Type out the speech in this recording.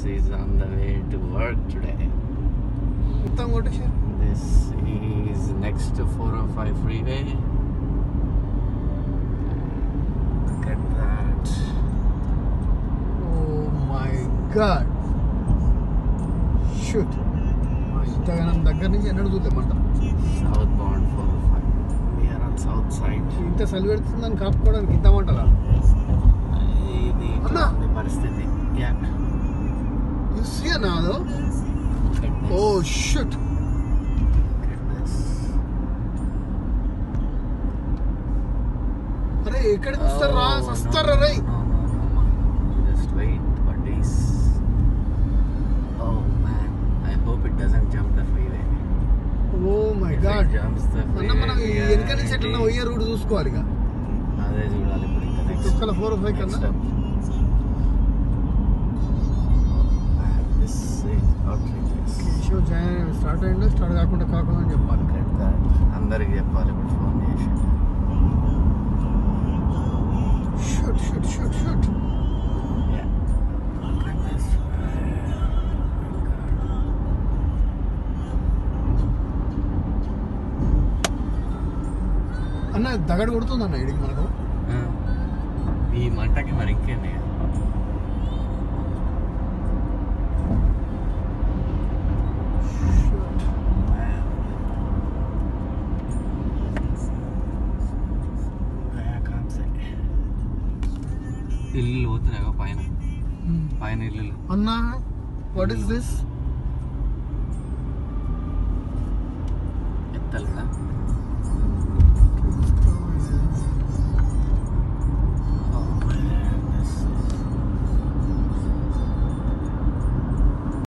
is on the way to work today. This is next to 405 freeway. Look at that. Oh my god. Shoot. ఇంతగానం దగ్గర నుంచి ఎన్నడూ చూద్దామంట. Southbound 405. We are on south side. ఇంత చలి పెడుతుందని కాపుకోవడానికి ఇద్దామంటారా? ఇది పరిస్థితి. Yeah. You see now though? Oh shit. అరే ఎక్కడ చూస్తారా? సస్తారా రే? Just wait for days. Oh man, I hope it doesn't jump the freeway. Oh my god. If it jumps the freeway, మనం వెనక నుంచి ఎట్లా పోయే రూట్ చూసుకోవాలి ఇక. అదే చూడాలి ఇప్పుడు ఇంకా నెక్స్ట్. ఒక్కల 405 కన్నా. This is outrageous. Show start అయ్యిందో స్టార్ట్ కాకుండా అని చెప్పాలి. అందరికి చెప్పాలి ఇప్పుడు ఫోన్ చేసి. Shoot shoot shoot shoot. అన్న దగడు కొడుతుంది అన్న ఇడికి మనకు. ఈ మంటకి మరి ఇంకేంది. ఇల్లు పోతున్నాయి పైన పైన ఇల్లు. అన్న వాట్ ఇస్ దిస్? ఎత్తలేదా?